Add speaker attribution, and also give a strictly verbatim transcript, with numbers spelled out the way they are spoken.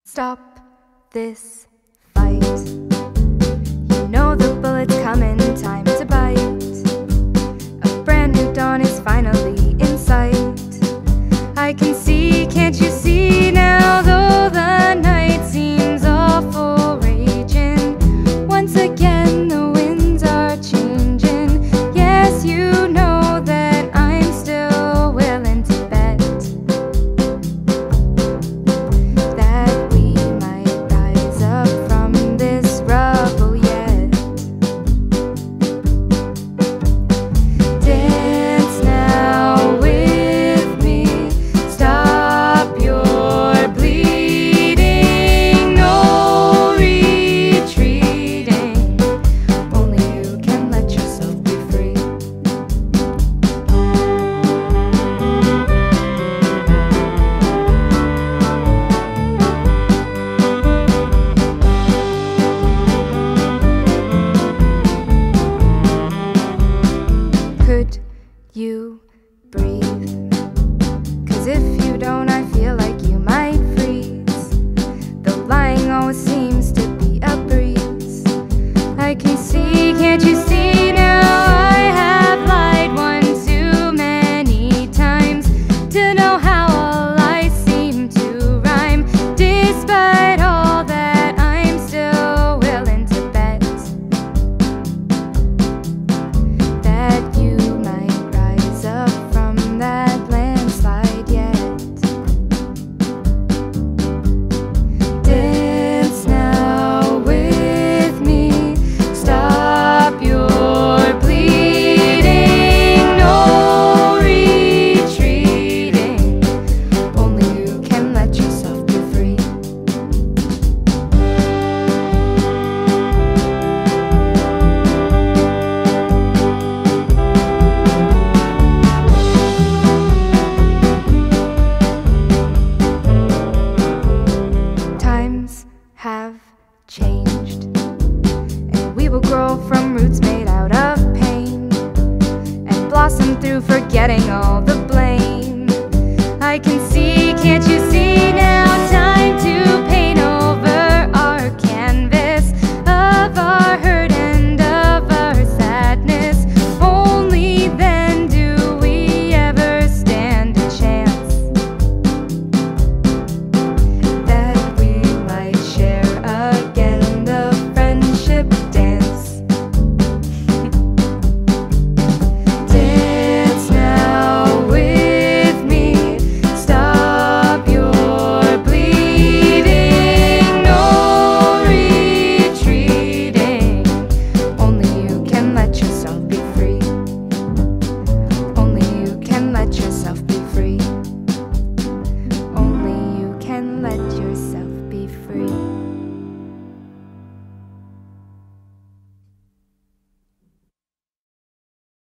Speaker 1: Stop this fight. You know the bullet's coming, time to bite. A brand new dawn is finally in sight. I can see, can't you see now, though the night seems awful raging. Once again the winds are changing. Yes, you know that I'm still willing to bet that we might rise up from this rubble yet. Dance now with me, stop your bleeding, no retreating, only you can let yourself be free. Could you breathe? 'Cause if you don't, I feel like you might freeze. The lying always seems to be a breeze. I can see, can't you see now, I have lied one too many times to know how all I seem to rhyme. Despite all that, I'm still willing to bet that you might rise up from that landslide yet. Dance now with me, stop your bleeding, no retreating, only you can let yourself be free. Times have changed, and we will grow from roots made out of pain, and blossom through forgetting all